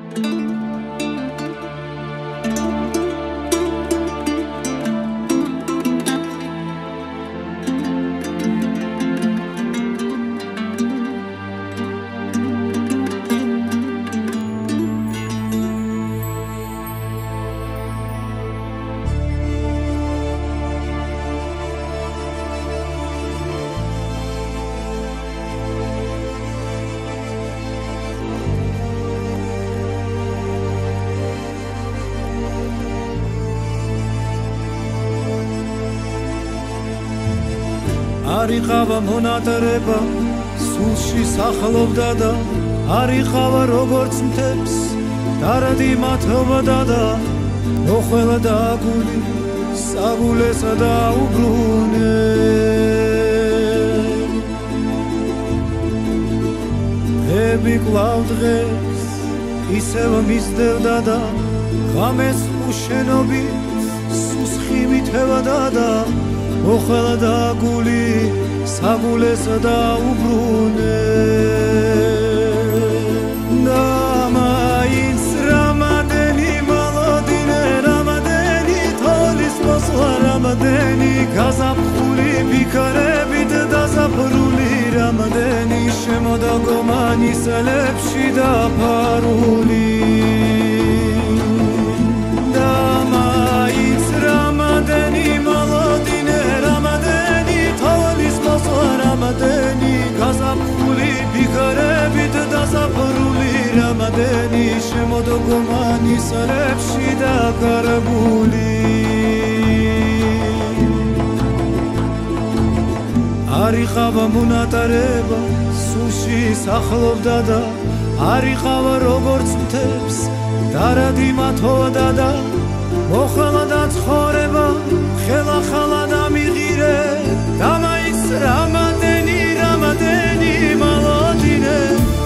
არ იყავა მონატრება სულში სახლობდა და არ იყავა როგორც მთებს დარადი მათობდა და მოხველა და გული საგულესა და უბრუნე ები კვლავ დღეს ისევ მისდევდა და ღამეს უშენობით სუსხი მithევდა და მოხველა და გული საგულესა და უბრუნე და მაინც რამადენი მოლოდინე რამადენი თოლის მოსვლა რამადენი გაზაფხული ფიქრებით დაზაფრული რამადენი შემოდა გომანისელებში დაფარული და მაინც რამადენი მოლოდინე რამადენი თოლის მოსვლა რამადენი გაზაფხული ფიქრებით დაზაფრული რამადენი შემოდა გომანისელებში დაკარგული არ იყავა მონატარება სულში სახლობდა და არ იყავა როგორც მთებს დარადი მათობდა და მოხვალა და ცხოვრება ხელახლა და მიღირე და მაინც რამადენი რამადენი მოლოდინე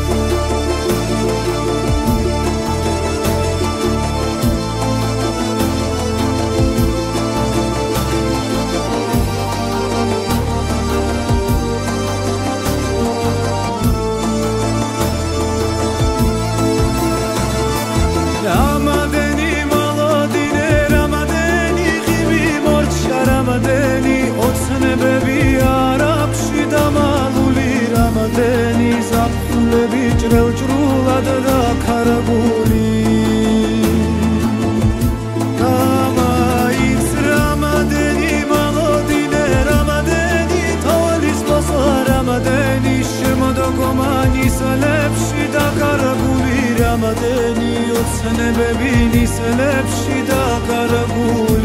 ოცნებები არაფში დამალული რამადენი ზაფხულები ჭრელჭრულად დაქარგული და მაინც რამადენი მოლოდინე რამადენი თოლის მოსვლა რამადენი შემოდა გომანისელებში დაკარგული რამადენი ოცნებები ნისლებში დაკარგული